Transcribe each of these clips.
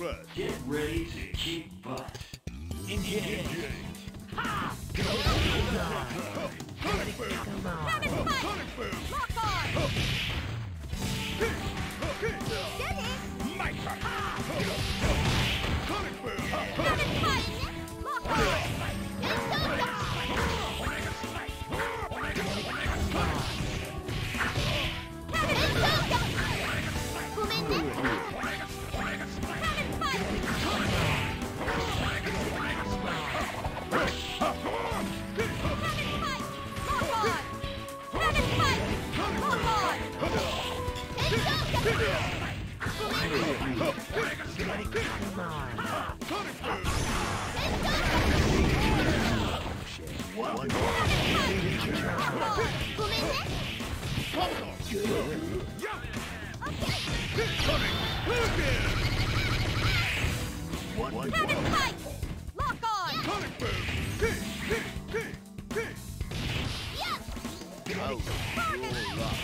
impressed. Get ready to kick butt. Engage. Ha! Sonic boom! Come on. Sonic boom! Lock on! Steady! Micro! Sonic boom! Rapid fight! Lock on! Instant! Rapid fight! Lock on! Sonic boom! Yes! Oh, you're up.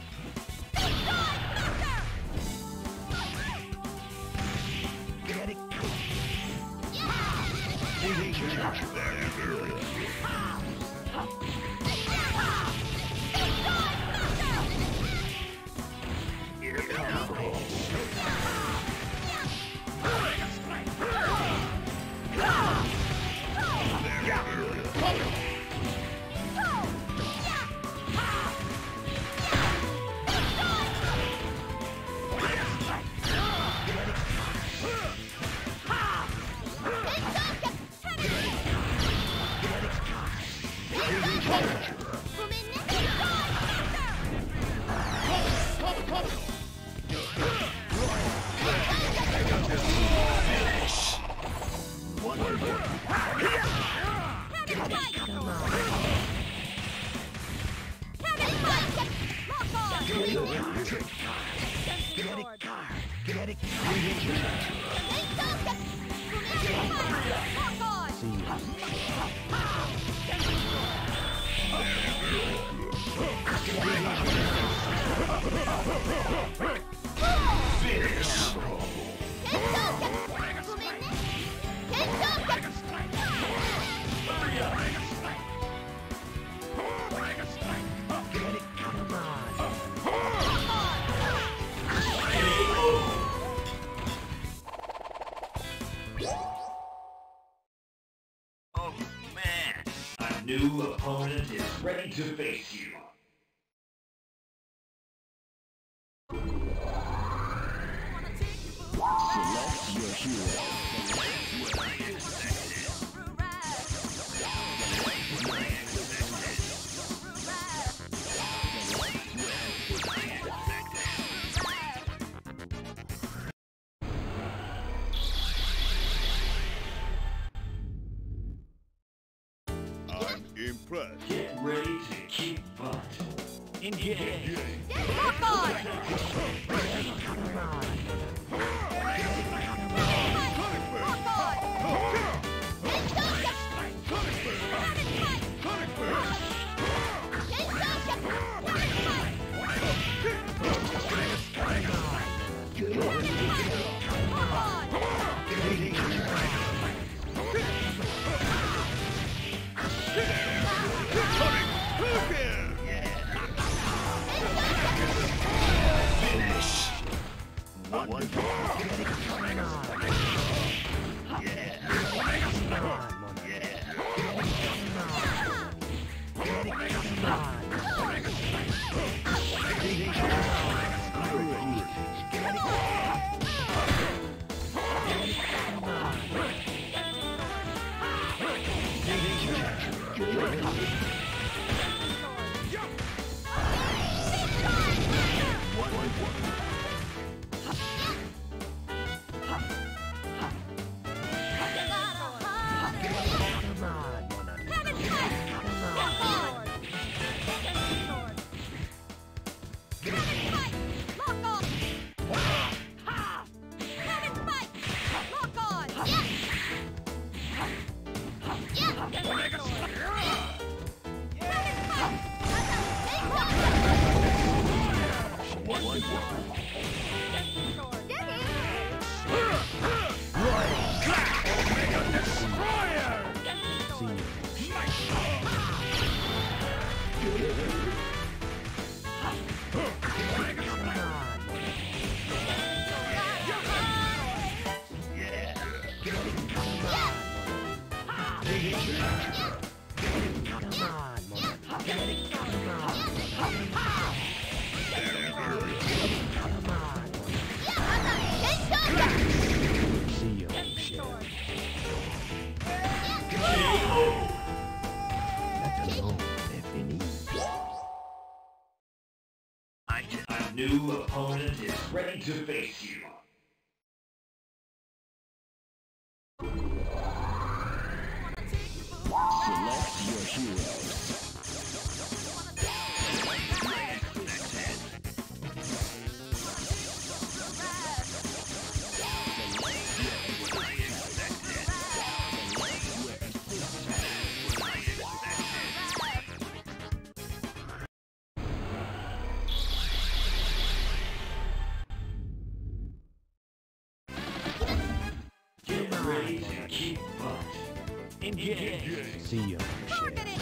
Oh man, a new opponent is ready to face you. Select your hero. I'm impressed. Get ready to kick butt. Engage. Lock on! One. A new opponent is ready to face you. Select your heroes. Get ready to kick butt. Engage. See you. Targeting!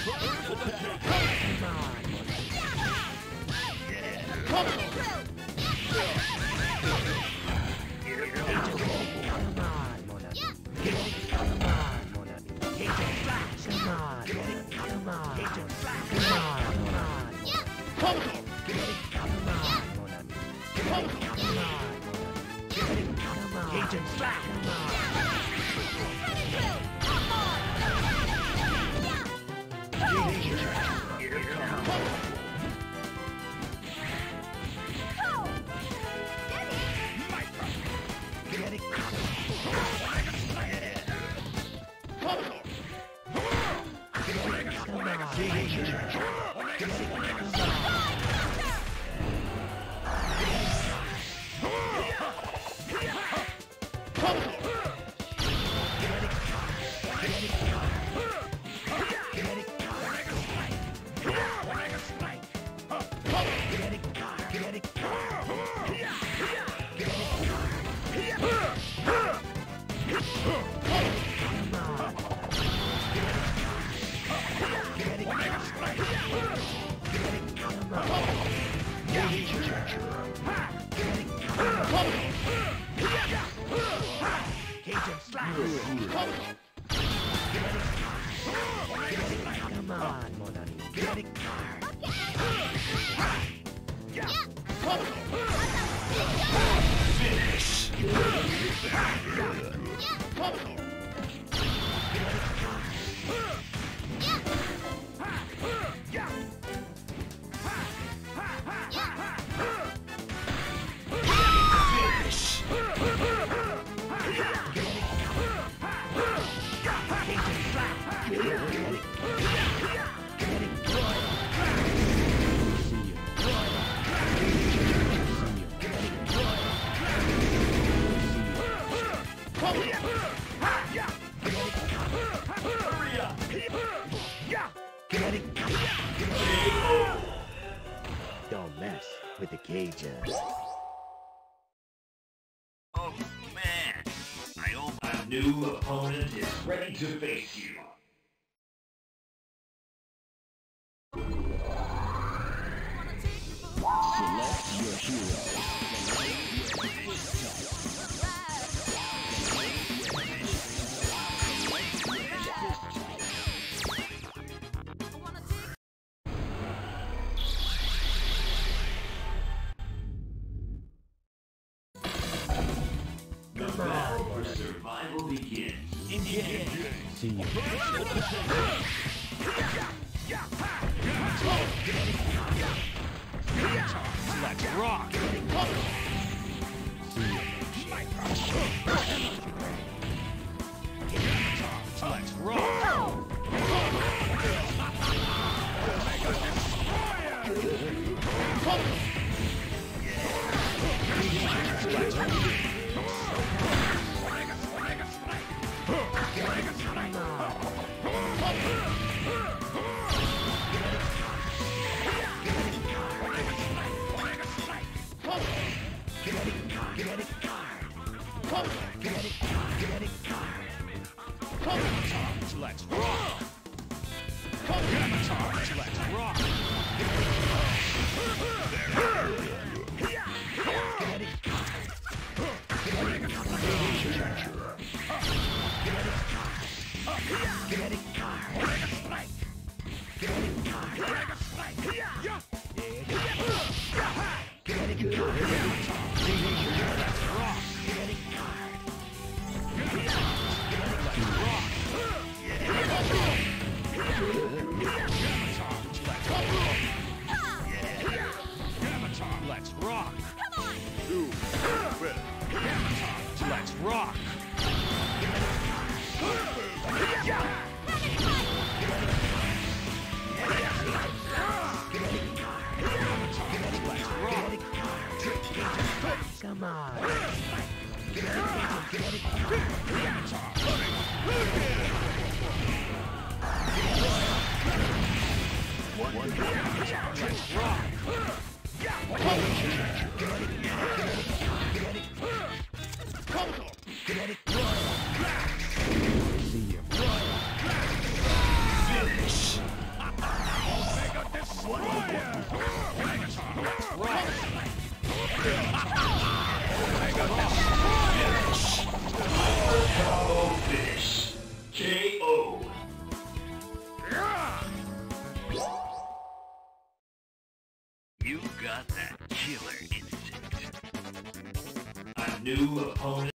Agent Slack! Don't mess with the cages. Oh man, a new opponent is ready to face you. Select your heroes. The battle for survival begins. Engage. See you. Let's rock. Let's rock. Let's rock. Let's rock. Let's Let's rock. Come on. Let's rock. Come on. Let's rock. See ya. Finish. Combo finish. KO. You got that killer instinct. A new opponent.